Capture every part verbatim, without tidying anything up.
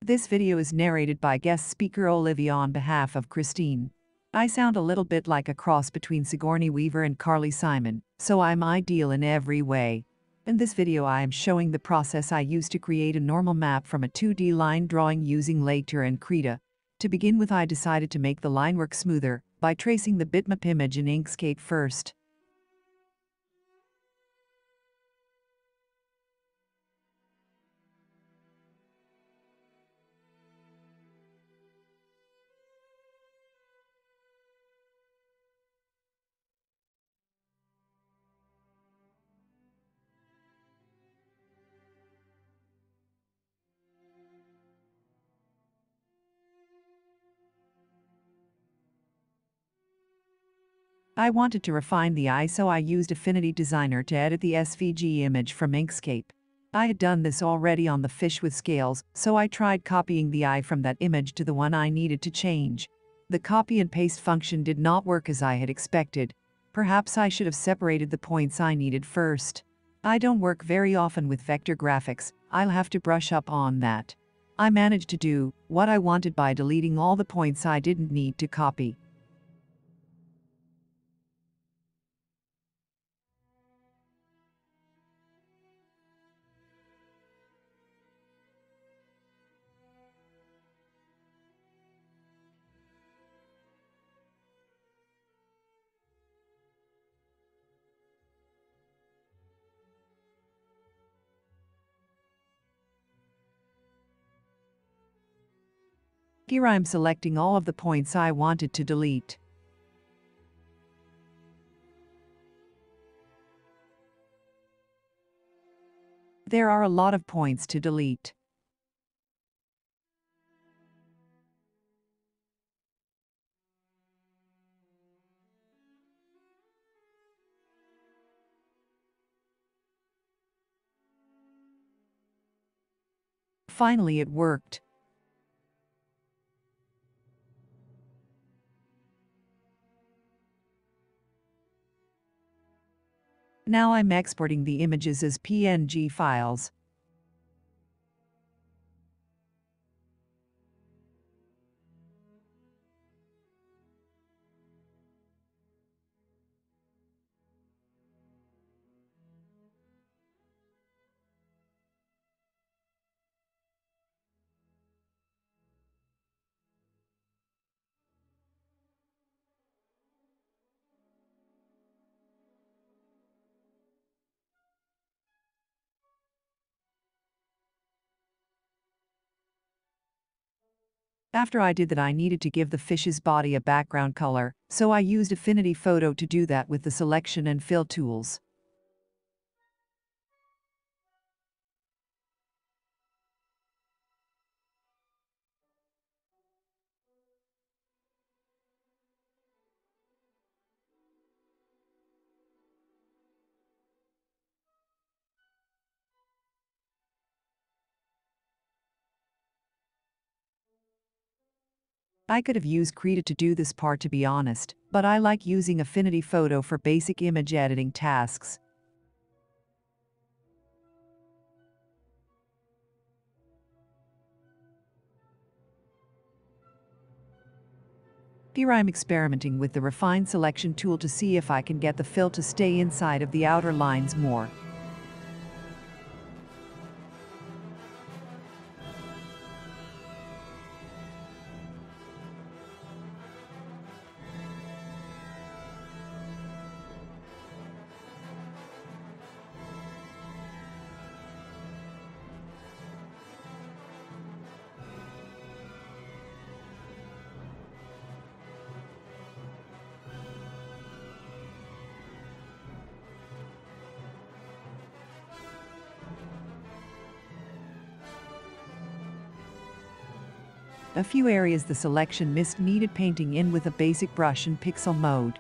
This video is narrated by guest speaker Olivia on behalf of Christine. I sound a little bit like a cross between Sigourney Weaver and Carly Simon, so I'm ideal in every way. In this video I am showing the process I use to create a normal map from a two D line drawing using Later and Krita. To begin with, I decided to make the line work smoother by tracing the bitmap image in Inkscape first. I wanted to refine the eye, so I used Affinity Designer to edit the S V G image from Inkscape. I had done this already on the fish with scales, so I tried copying the eye from that image to the one I needed to change. The copy and paste function did not work as I had expected. Perhaps I should have separated the points I needed first. I don't work very often with vector graphics. I'll have to brush up on that. I managed to do what I wanted by deleting all the points I didn't need to copy. Here I'm selecting all of the points I wanted to delete. There are a lot of points to delete. Finally, it worked. Now I'm exporting the images as P N G files. After I did that, I needed to give the fish's body a background color, so I used Affinity Photo to do that with the selection and fill tools. I could have used Krita to do this part, to be honest, but I like using Affinity Photo for basic image editing tasks. Here I'm experimenting with the Refine Selection tool to see if I can get the fill to stay inside of the outer lines more. A few areas the selection missed needed painting in with a basic brush in pixel mode.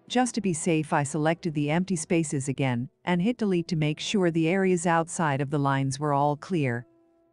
Just to be safe, I selected the empty spaces again and hit delete to make sure the areas outside of the lines were all clear.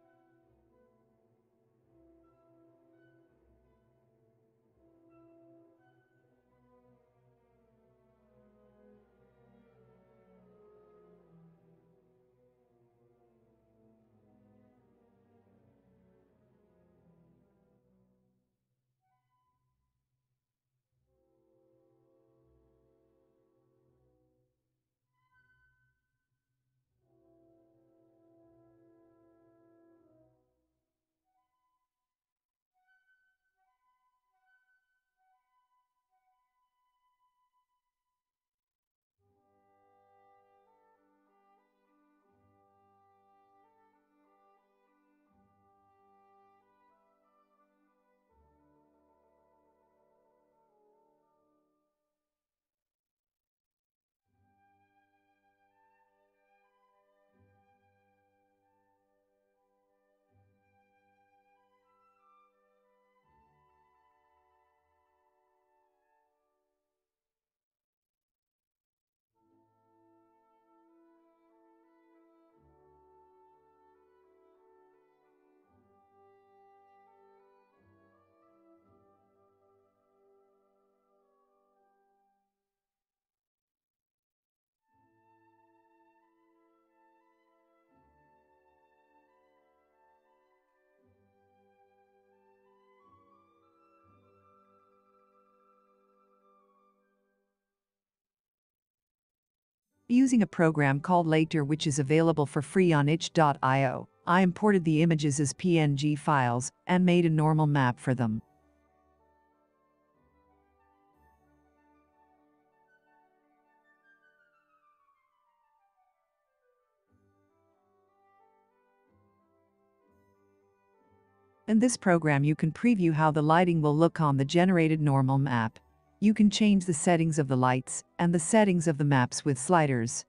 Using a program called Later, which is available for free on itch dot i o, I imported the images as P N G files and made a normal map for them. In this program, you can preview how the lighting will look on the generated normal map. You can change the settings of the lights and the settings of the maps with sliders.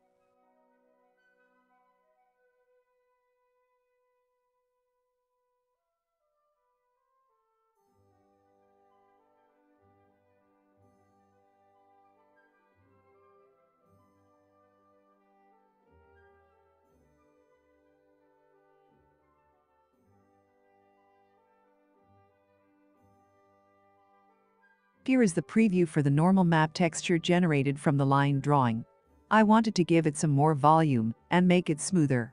Here is the preview for the normal map texture generated from the line drawing. I wanted to give it some more volume and make it smoother.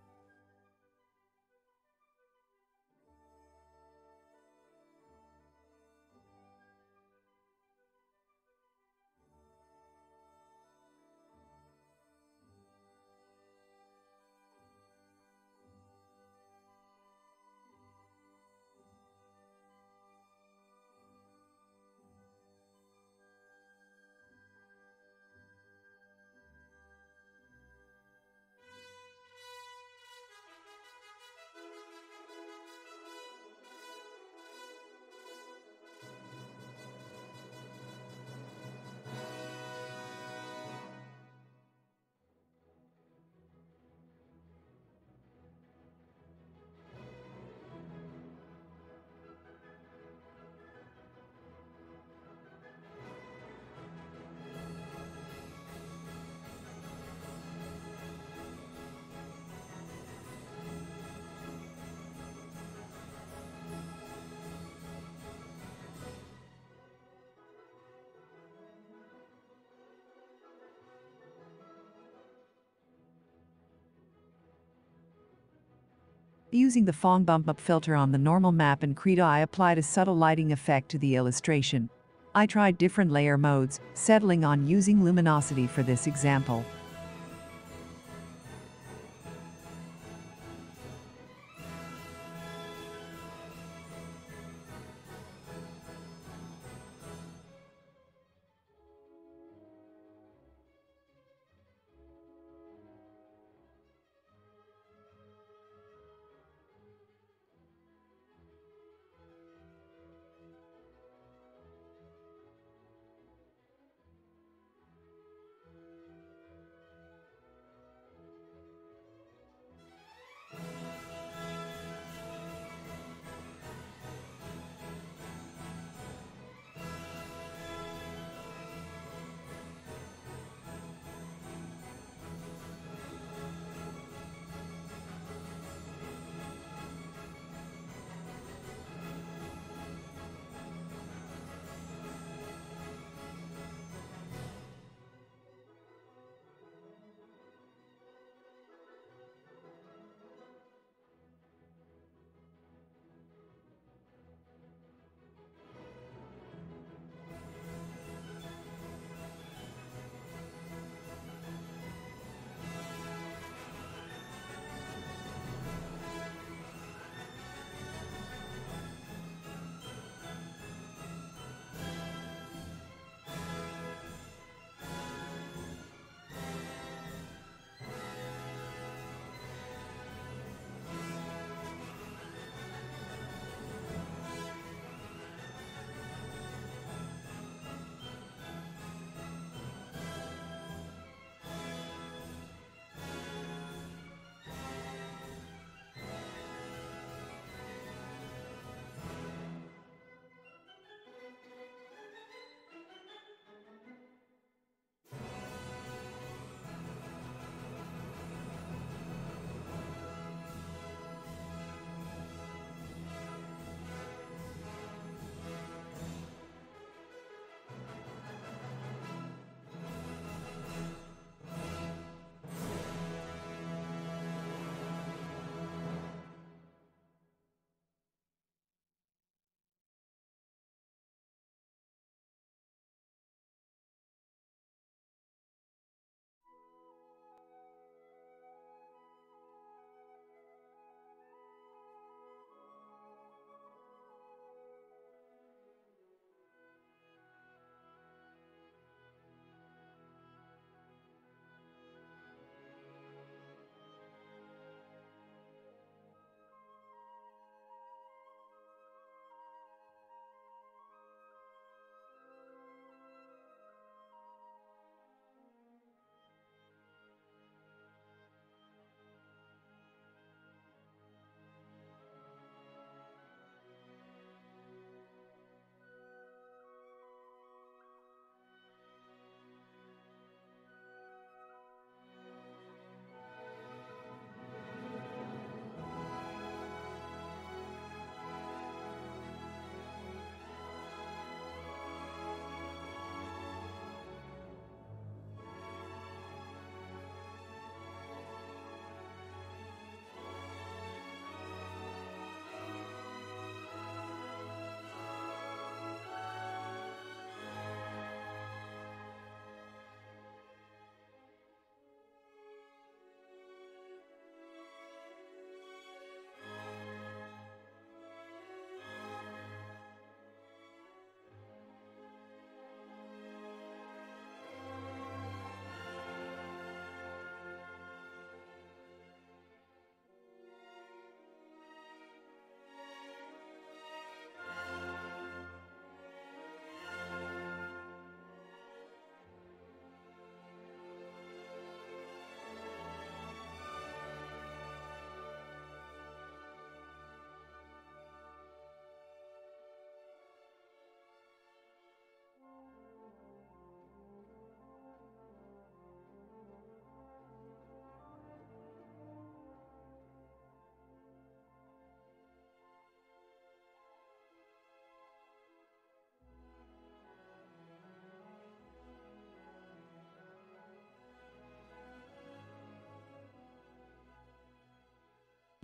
Using the Phong Bump Up filter on the normal map in Krita, I applied a subtle lighting effect to the illustration. I tried different layer modes, settling on using luminosity for this example.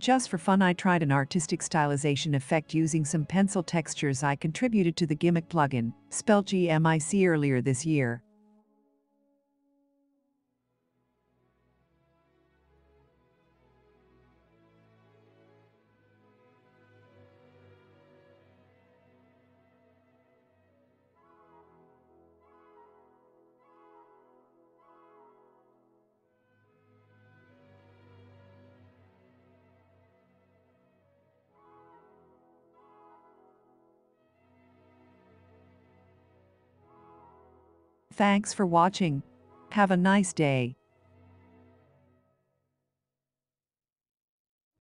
Just for fun, I tried an artistic stylization effect using some pencil textures I contributed to the Gimmick plugin, spelled G M I C, earlier this year. Thanks for watching. Have a nice day.